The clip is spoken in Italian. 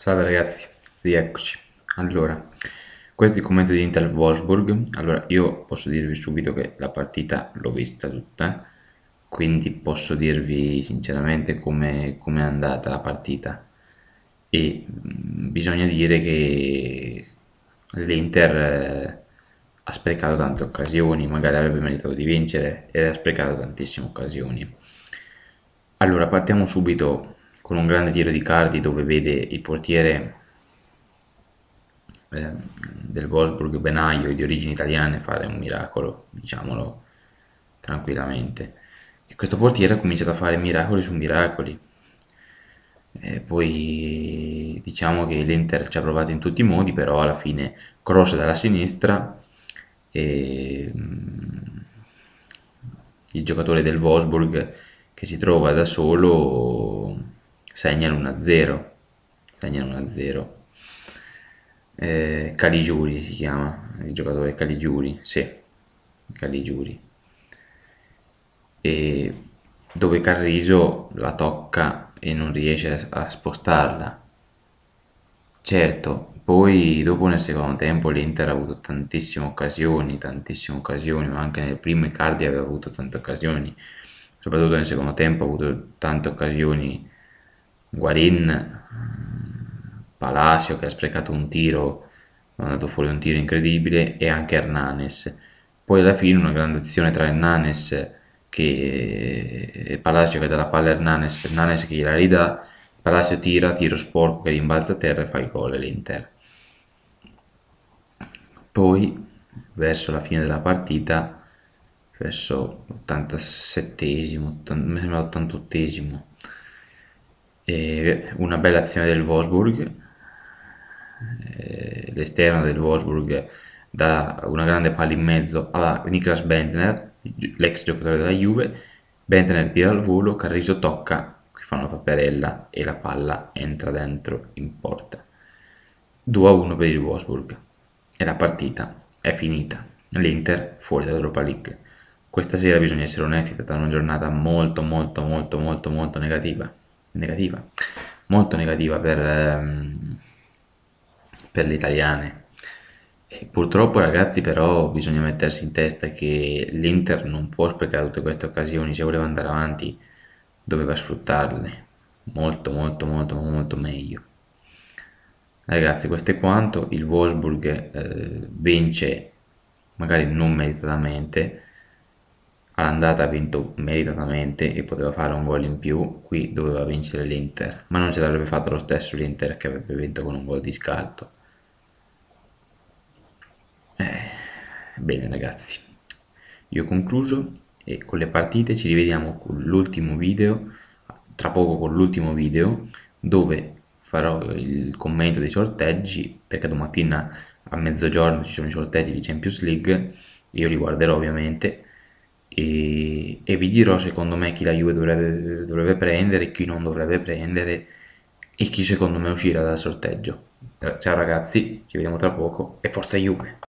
Salve ragazzi, rieccoci. Allora, questo è il commento di Inter Wolfsburg. Allora, io posso dirvi subito che la partita l'ho vista tutta, quindi posso dirvi sinceramente come è andata la partita. E bisogna dire che l'Inter ha sprecato tante occasioni, magari avrebbe meritato di vincere e ha sprecato tantissime occasioni. Allora, partiamo subito con un grande tiro di Cardi dove vede il portiere eh, del Wolfsburg Benaio di origini italiane fare un miracolo, diciamolo tranquillamente. E questo portiere ha cominciato a fare miracoli su miracoli. E poi diciamo che l'Inter ci ha provato in tutti i modi, però alla fine cross dalla sinistra e il giocatore del Wolfsburg che si trova da solo segna l'1-0. Segna l'1-0. Caligiuri si chiama, il giocatore Caligiuri, sì, Caligiuri. E dove Carriso la tocca e non riesce a spostarla. Certo, poi dopo nel secondo tempo l'Inter ha avuto tantissime occasioni, ma anche nel primo Icardi aveva avuto tante occasioni, soprattutto nel secondo tempo ha avuto tante occasioni. Guarin, Palacio che ha sprecato un tiro, ha mandato fuori un tiro incredibile, e anche Hernanes. Poi alla fine una grande azione tra Hernanes che Palacio che dà la palla a Hernanes, Hernanes che gliela ridà, Palacio tira, tiro sporco che rimbalza a terra e fa il gol l'Inter. Poi verso la fine della partita, verso l'87esimo, mi sembra l'88esimo, una bella azione del Wolfsburg, l'esterno del Wolfsburg dà una grande palla in mezzo a Niklas Bentner, l'ex giocatore della Juve. Bentner tira al volo, Carriso tocca, qui fa una paperella e la palla entra dentro in porta. 2-1 per il Wolfsburg e la partita è finita. L'Inter fuori dall'Europa League. Questa sera bisogna essere onesti, è stata una giornata molto negativa, negativa, molto negativa per le italiane. E purtroppo ragazzi però bisogna mettersi in testa che l'Inter non può sprecare tutte queste occasioni, se voleva andare avanti doveva sfruttarle molto meglio. Ragazzi, questo è quanto. Il Wolfsburg vince magari non meritatamente, all'andata ha vinto meritatamente e poteva fare un gol in più, qui doveva vincere l'Inter, ma non ce l'avrebbe fatto lo stesso l'Inter che avrebbe vinto con un gol di scalto. Bene ragazzi, io ho concluso e con le partite ci rivediamo con l'ultimo video, tra poco con l'ultimo video, dove farò il commento dei sorteggi, perché domattina a mezzogiorno ci sono i sorteggi di Champions League, io li guarderò ovviamente e vi dirò secondo me chi la Juve dovrebbe prendere, chi non dovrebbe prendere e chi secondo me uscirà dal sorteggio. Ciao ragazzi, ci vediamo tra poco e forza Juve!